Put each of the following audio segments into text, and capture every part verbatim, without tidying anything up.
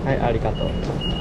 はい、ありがとう。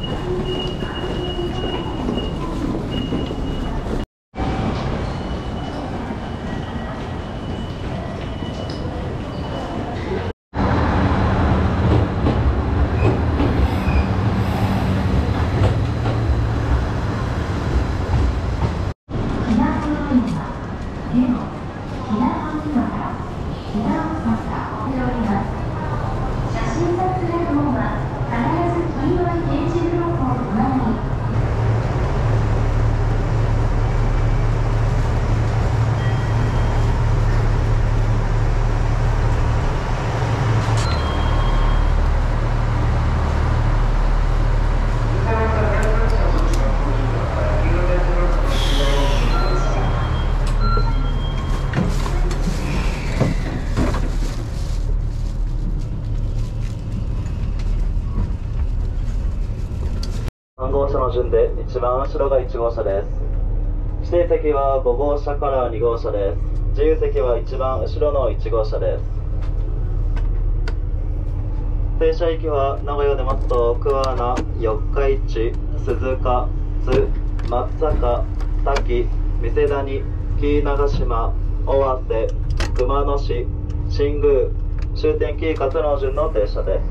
さん号車の順で一番後ろがいち号車です。指定席はご号車からに号車です。自由席は一番後ろのいち号車です。停車駅は名古屋で待つと桑名、四日市、鈴鹿、津、松阪、滝、三瀬谷、紀伊長島、尾鷲、熊野市、新宮、終点紀伊勝野順の停車です。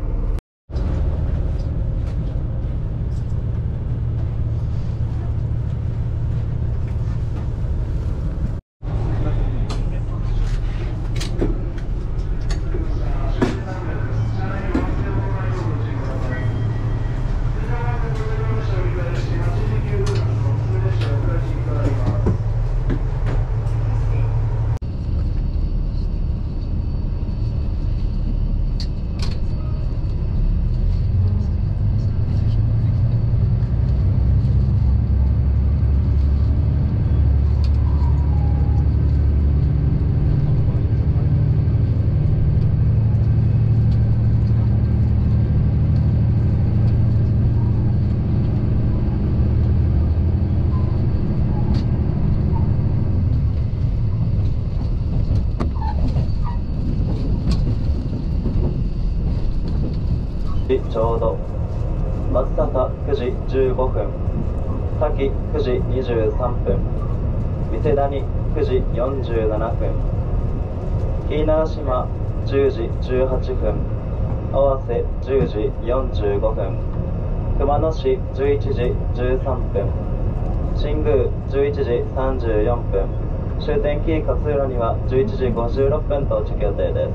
ちょうど松阪くじじゅうごふん、滝くじにじゅうさんぷん、三瀬谷くじよんじゅうななふん、紀伊長島じゅうじじゅうはっぷん、尾鷲じゅうじよんじゅうごふん、熊野市じゅういちじじゅうさんぷん、新宮じゅういちじさんじゅうよんぷん、終点紀伊勝浦にはじゅういちじごじゅうろっぷん到着予定です。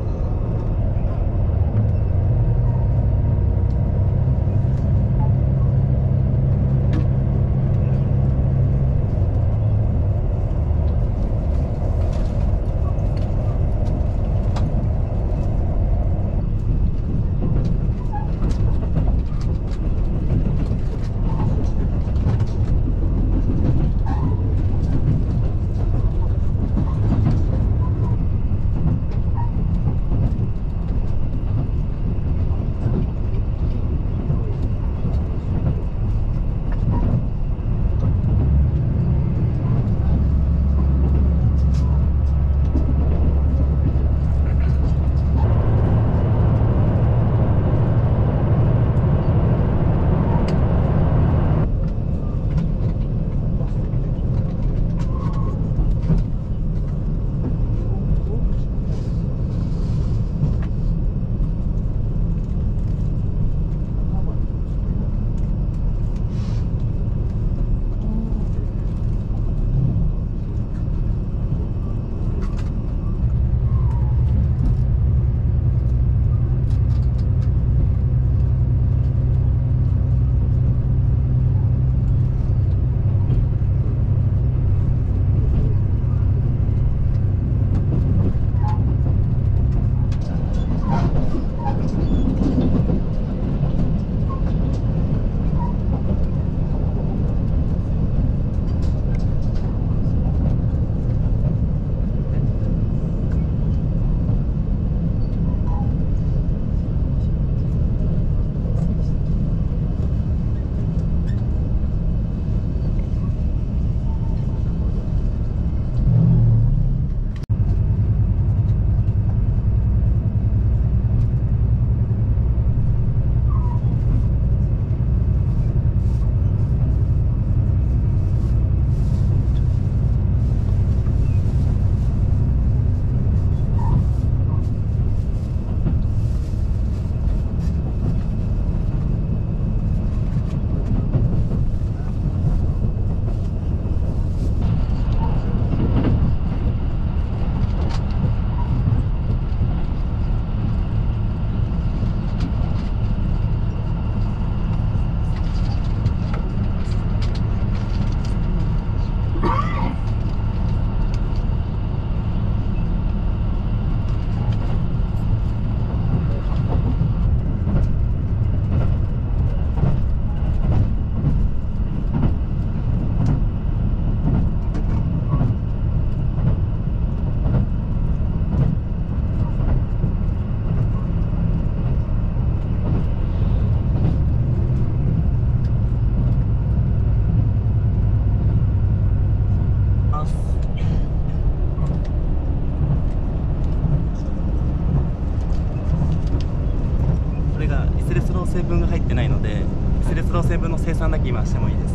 活動線分の生産だけ今してもいいです。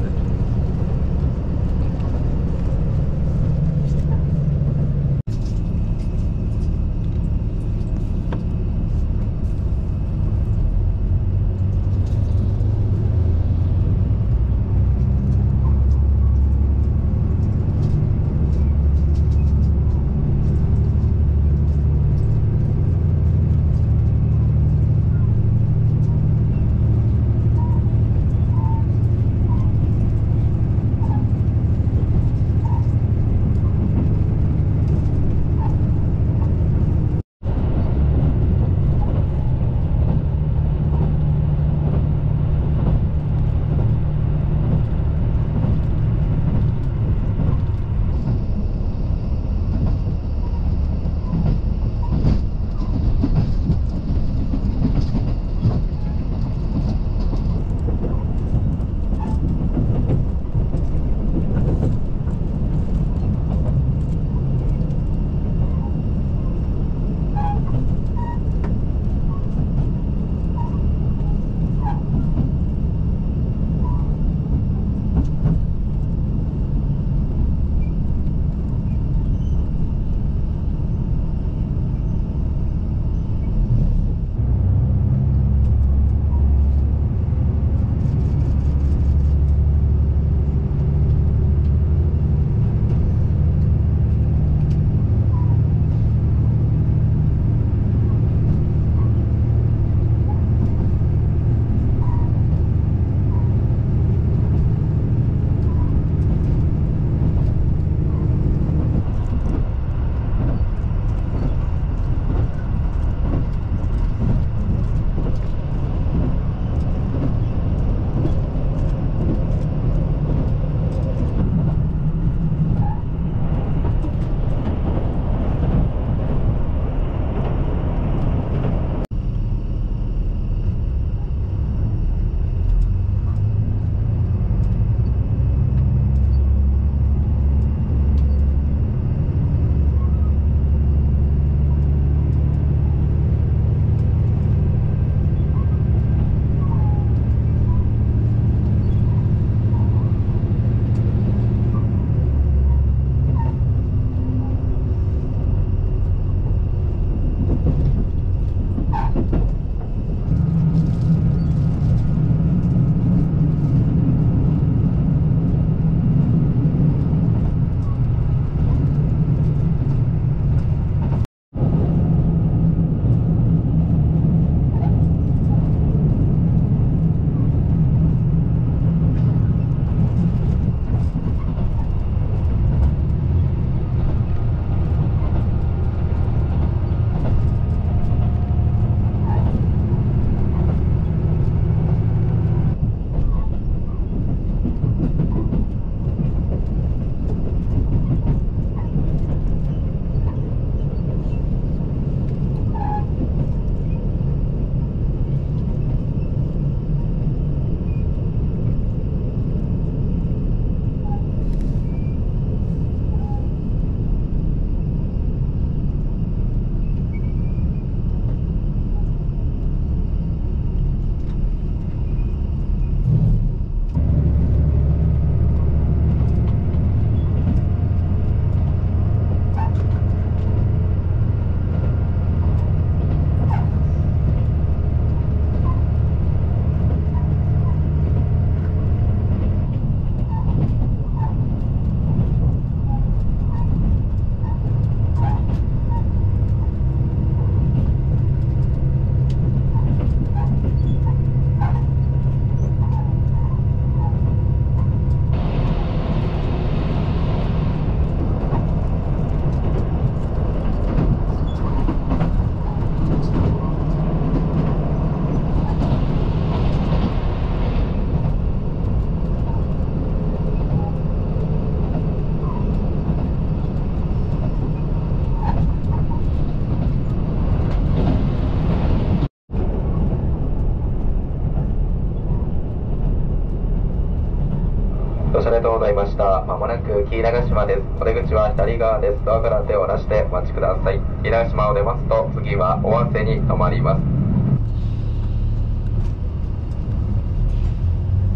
ご視聴ありがとうございました。まもなく紀伊長島です。お出口は左側です。ドアから手を出してお待ちください。紀伊長島を出ますと、次は尾鷲に停まります。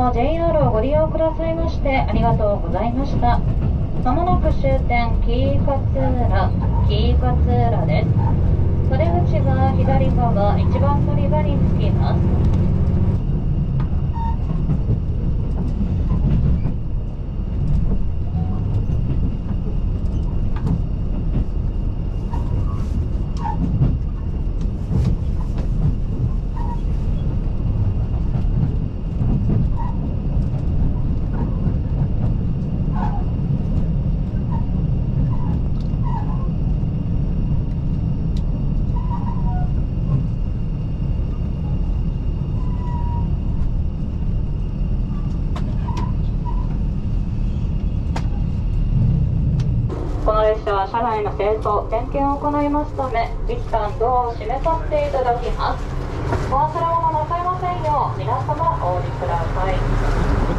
は ジェイアール をご利用くださいましてありがとうございました。まもなく終点紀伊勝浦、紀伊勝浦です。袖口が左側一番乗り場に着きます。この列車は車内の清掃・点検を行いますため、一旦ドアを閉めさせていただきます。お忘れ物なさいませんよう、皆様お降りください。